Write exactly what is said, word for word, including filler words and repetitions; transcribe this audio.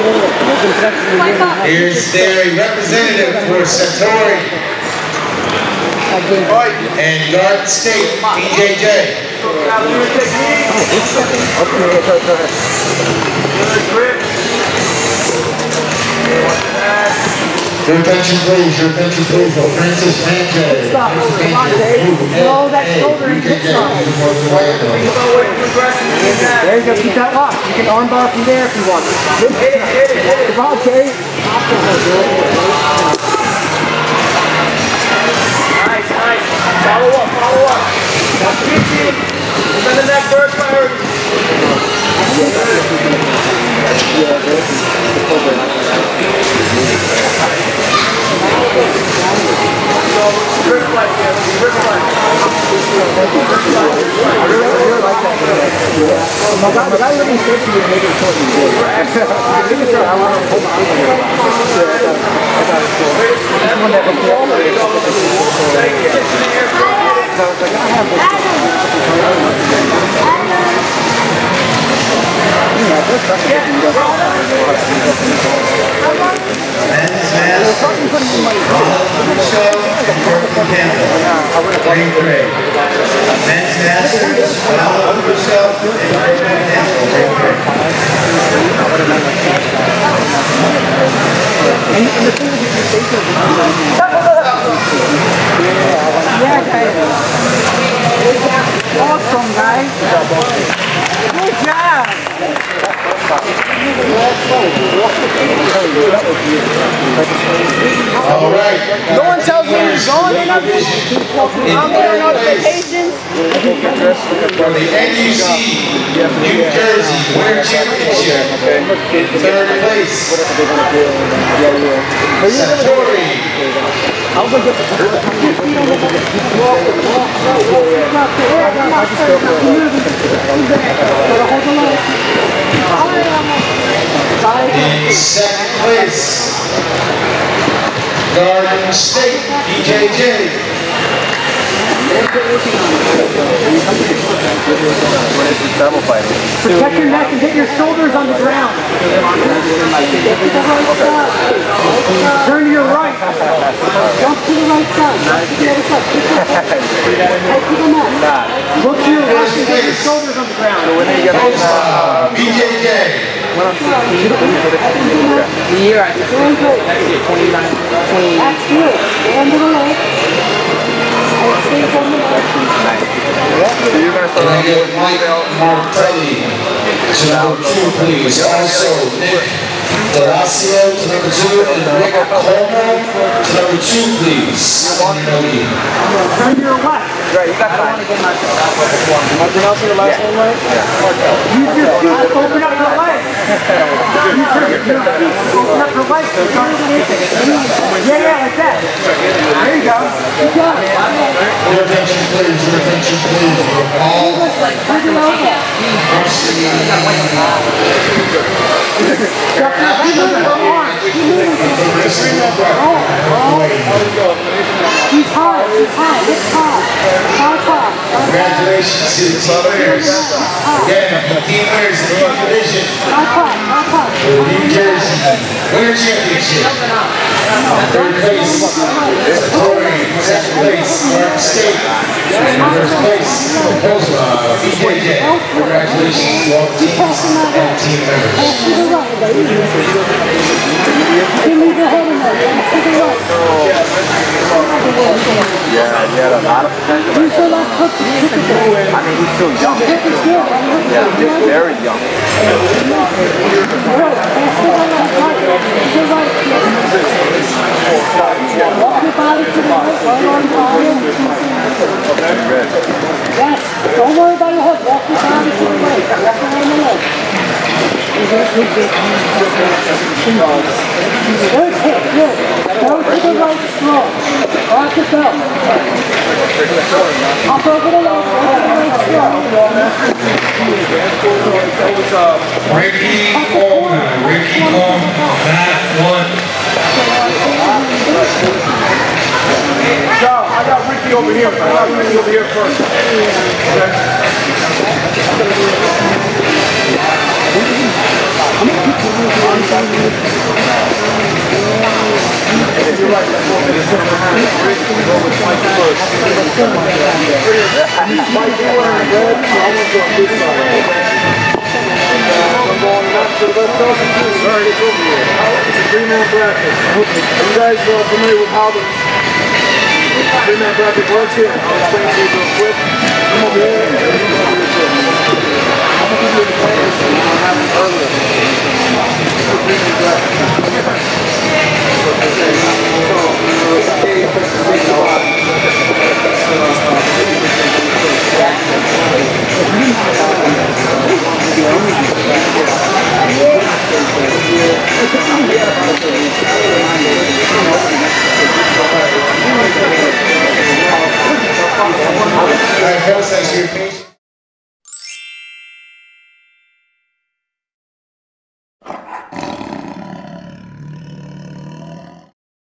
Here's their representative for Satori and Garden State, B J J. Your attention please, your attention please. Francis Sanchez. Stop. Roll that shoulder and hip stop. There you go, keep that lock. You can arm bar from there if you want. Hit it, hit it, hit it. Come on, Terry. Nice, nice. Follow up, follow up. That's easy. Send the neck first priority. Grip like that, grip like that. I really like that. My God, the guy living safety would make it short and good. I want to hold my arm here. I got it cool. This one that was there. So it's like, I have this. Men's mask, Ronald Show, Green Gray. Men's Masters, Ronald Show, Green Gray. Awesome, guys. Good job. All right. No one tells me he's going in up. I'm there notifications. For the N U C New Jersey Winter Championship, third place, Satori. I'll go get the In second place, Garden State, B J J. Protect your neck and get your shoulders on the ground. Turn to your right. Jump to the right side. Jump to the other side. Head to the mat. Look to your left and get your shoulders on the ground. B J J. The year I just twenty-nine, twenty. That's good. Hand to the left. Stay from the left. Can I get Mike Martelli to number two, please? Also, Nick Delacio to number two, and Rick Coleman to number two, please. Turn to your left. Right, you got five. Am I pronouncing your last name right? Yeah. Use your feet to open up your legs. Use your feet to open up your legs. Yeah, yeah, like that. There you go. Good job. Your attention, please. Your attention, please. All He's hard, he's hard, it's hard. Hard, hard. Congratulations to the team winners. Again, the team winners in the division for the New Jersey Winter Championship. Third place, Satori. Second place, Garden State. And first place, B J J. Congratulations to all the teams and team members. Yeah, he had a lot of potential. I mean, he's still young. Yeah, very young. Yes, don't worry about your hook. Walk your body to the right. Walk around the leg. Good hit, good. Go to the right strong. Rock the belt. Up over the leg, over the right strong. Ricky Coleman, Ricky Coleman, that one. So, I got Ricky over here. I got Ricky over here first. Okay. wearing red, so I'm going to go on this side. I'm going up to the left side. Alright, it's over here. It's a three-man bracket. Are you guys uh, familiar with how the three-man bracket works here? I'll explain to you real quick. Come over here.